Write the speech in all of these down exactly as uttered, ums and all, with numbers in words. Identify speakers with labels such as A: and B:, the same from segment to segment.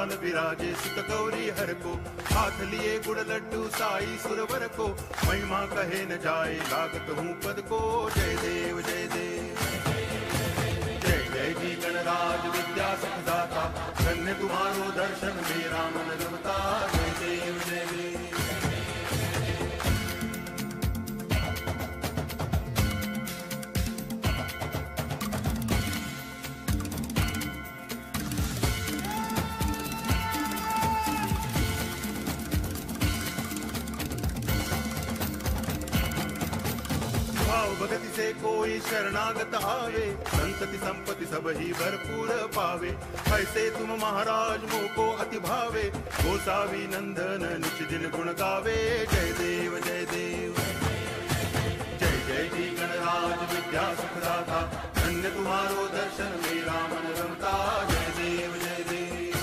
A: लाल विराजे सुत गौरी हर को, हाथ लिए गुड़ लड्डू साई सुरवर को, महिमा कहे न जाए लागत हूँ पद को। जय देव जय देव जय जय जी गणराज विद्या सुखदाता, धन्य तुम्हारो दर्शन मेरा मन रमता। जय देव जय देव भगति से कोई शरणागत आवे, संतति संपत्ति सब ही भरपूर पावे। ऐसे तुम महाराज मोको अति भावे, गोसावी नंदन निच दिन गुण गावे। जय देव जय देव जय जय जी गणराज विद्या सुखदाता, धन्य तुम्हारो दर्शन मेरा मन रमता। जय देव जय देव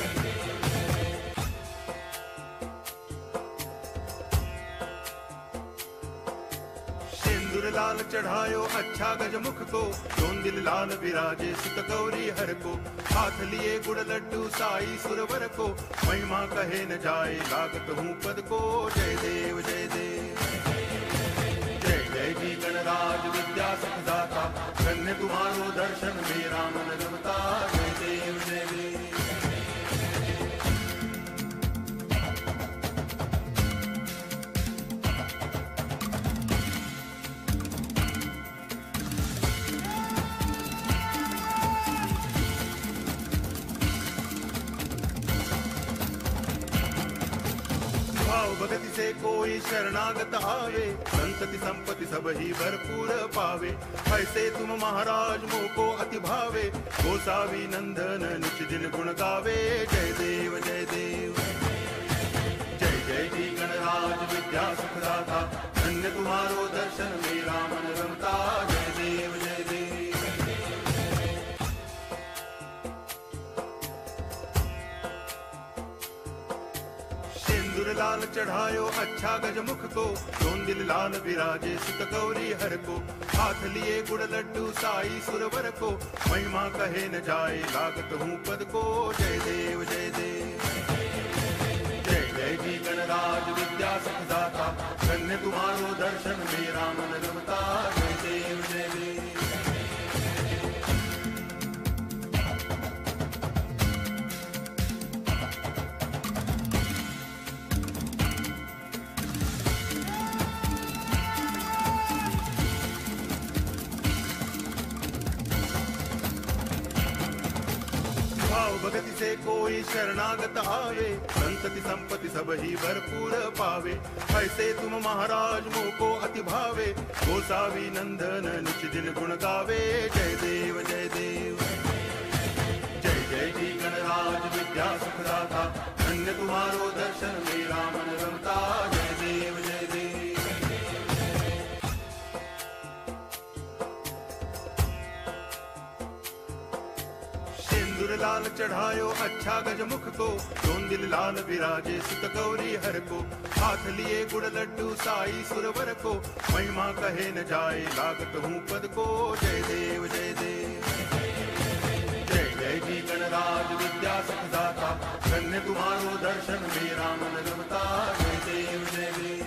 A: लाल चढ़ायो अच्छा गजमुख को, दोन दिल लाल विराजे सुत गौरी हर को, हाथ लिए गुड़ लड्डू साई सुरवर को, महिमा कहे न जाए लागत हूँ पद को। जय देव जय देव जय जय जी गणराज विद्या सुखदाता, धन्य तुम्हारो दर्शन मेरा मन रमता। जय देव जय देव भगति से कोई शरणागत आवे, संतति संपत्ति सब ही भरपूर पावे। ऐसे तुम महाराज मोको अति भावे, गोसावी नंदन निच दिन गुण गावे। जय देव जय देव जय जय जी गणराज विद्या सुखदाता, धन्य तुम्हारो दर्शन मेरा मन रमता। जय देव जय देव लाल चढ़ायो अच्छा गजमुख को, दोन दिल लाल विराजे सुत गौरी हर को, हाथ लिए गुड़ लड्डू साई सुरवर को, महिमा कहे न जाए लागत हूँ पद को। जय देव जय देव जय जय जी गणराज विद्या सुखदाता, धन्य तुम्हारो दर्शन मेरा मन रमता। जय देव जय देव भगति से कोई शरणागत आवे, संतति संपत्ति सब ही भरपूर पावे। ऐसे तुम महाराज मोको अति भावे, गोसावी नंदन निच दिन गुण गावे। जय देव जय देव जय जय जी गणराज विद्या सुखदाता, धन्य तुम्हारो दर्शन मेरा मन रमता। जय देव जय देव लाल चढ़ायो अच्छा गजमुख को, दोन दिल लाल विराजे सुत गौरी हर को, हाथ लिए गुड़ लड्डू साई सुरवर को, महिमा कहे न जाए लागत हूँ पद को। जय देव जय देव जय जय जी गणराज विद्या सुखदाता, धन्य तुम्हारो दर्शन मेरा मन रमता। जय देव जय देव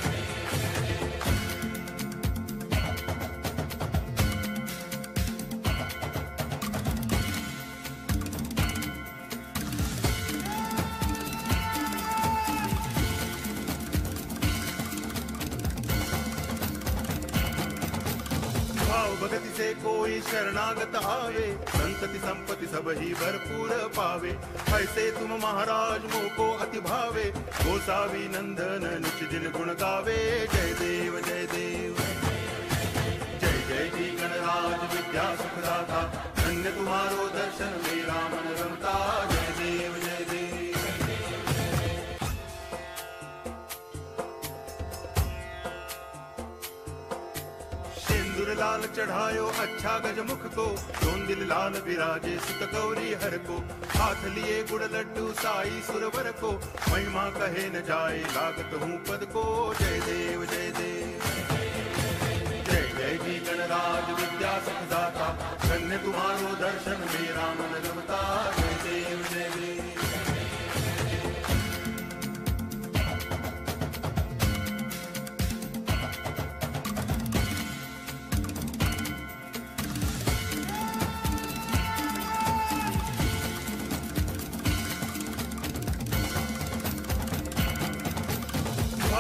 A: भगति से कोई शरणागत आवे, संतति संपत्ति सब ही भरपूर पावे। ऐसे तुम महाराज मोको अति भावे, गोसावी नंदन निच दिन गुण गावे। जय देव जय देव जय जय जी गणराज विद्या सुखदाता, धन्य तुम्हारो दर्शन मेरा मन रमता। जय देव जय देव लाल चढ़ायो अच्छा गजमुख को, दोन दिल लाल विराजे सुत गौरी हर को, हाथ लिए गुड़ लड्डू साई सुरवर को, महिमा कहे न जाए लागत हूँ पद को। जय देव जय देव जय जय जी गणराज विद्या सुखदाता, धन्य तुम्हारो दर्शन मेरा मन रमता। जय देव जय देव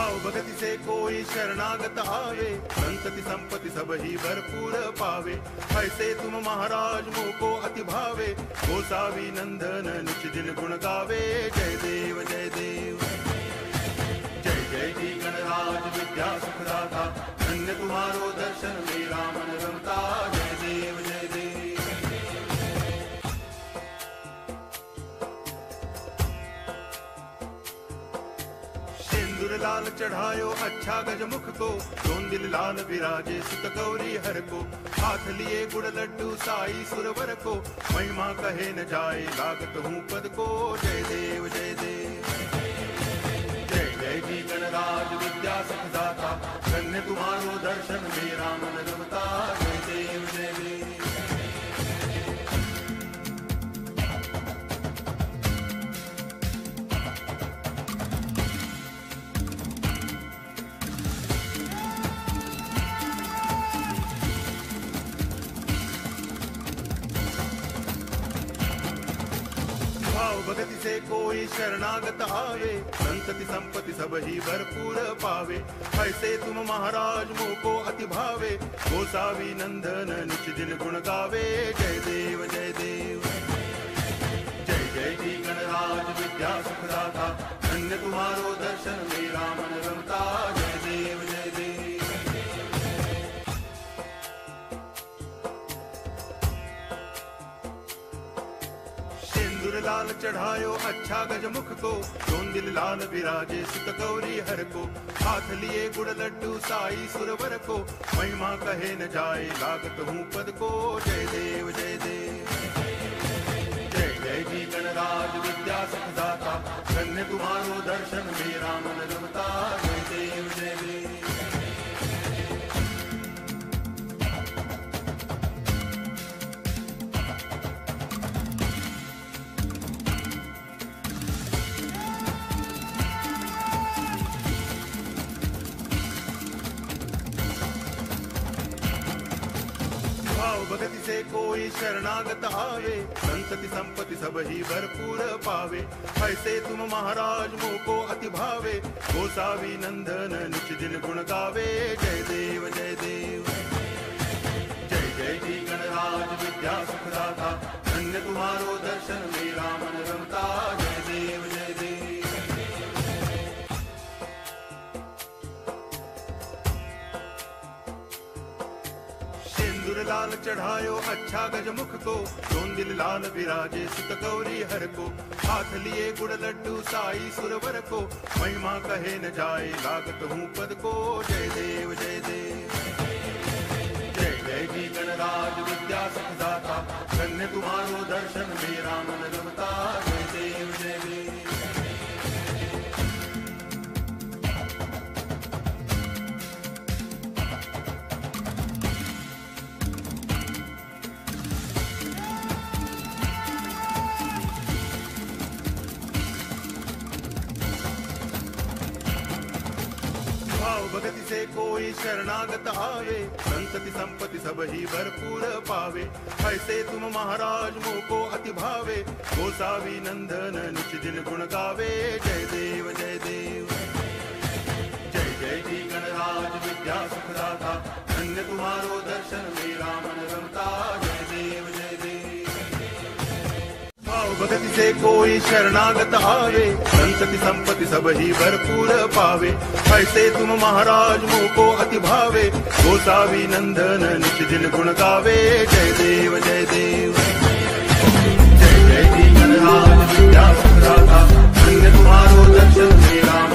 A: भाव भगति से कोई शरणागत आवे, संतति संपत्ति सब ही भरपूर पावे। ऐसे तुम महाराज मोको अति भावे, गोसावी नंदन निच दिन गुण गावे। जय देव जय देव जय जय जी गणराज विद्या सुखदाता, धन्य तुम्हारो दर्शन मेरा मन रमता। जय देव जय देव लाल चढ़ायो अच्छा गजमुख को, दोन दिल लाल विराजे सुत गौरी हर को। हाथ लिए गुड़ लड्डू साई सुरवर को, महिमा कहे न जाए लागत हूँ पद को। जय देव जय देव जय जय जी गणराज विद्या सुखदाता, धन्य तुम्हारो दर्शन मेरा मन रमता। जय देव जय देव भगति से कोई शरणागत आवे, संतति संपत्ति सब ही भरपूर पावे। ऐसे तुम महाराज मोको अति भावे, गोसावी नंदन निच दिन गुण गावे। जय देव जय देव जय जय जी गणराज विद्या सुखदाता, धन्य तुम्हारो दर्शन मेरा मन रमता। जय देव जय देव लाल चढ़ायो अच्छा गजमुख को, दोन दिल लाल विराजे सुत गौरी हर को। हाथ लिए गुड़ लड्डू साई सुरवर को, महिमा कहे न जाए लागत हूँ पद को। जय देव जय देव जय जय जी गणराज विद्या सुखदाता, धन्य तुम्हारो दर्शन मेरा मन रमता। जय देव जय देव भगति से कोई शरणागत आवे, संतति संपत्ति सब ही भरपूर पावे। ऐसे तुम महाराज मोको अति भावे, गोसावी नंदन निच दिन गुण गावे। जय देव जय देव जय जय जी गणराज विद्या सुखदाता, धन्य तुम्हारो दर्शन मेरा मन रमता। जय देव जय देव लाल चढ़ायो अच्छा गजमुख को, दोन दिल लाल विराजे सुत गौरी हर को। हाथ लिए गुड़ लड्डू साई सुरवर को, महिमा कहे न जाए लागत हूँ पद को। जय देव जय देव जय जय जी गणराज विद्या सुखदाता, धन्य तुम्हारो दर्शन मेरा मन रमता। जय देव जय देव भगति से कोई शरणागत आवे, संतति संपत्ति सब ही भरपूर पावे। ऐसे तुम महाराज मोको अति भावे, गोसावी नंदन निच दिन गुण गावे। जय देव जय देव जय जय जी गणराज विद्या सुखदाता, धन्य तुम्हारो दर्शन मेरा मन रमता। जय देव जय देव भगति से कोई शरणागत आवे, संतति संपत्ति सब ही भरपूर पावे। ऐसे तुम महाराज मोको अति भावे, गोसावी नंदन निच दिन गुण गावे। जय देव जय देव जय जय जी गणराज विद्या सुखदाता, धन्य तुम्हारो दर्शन मेरा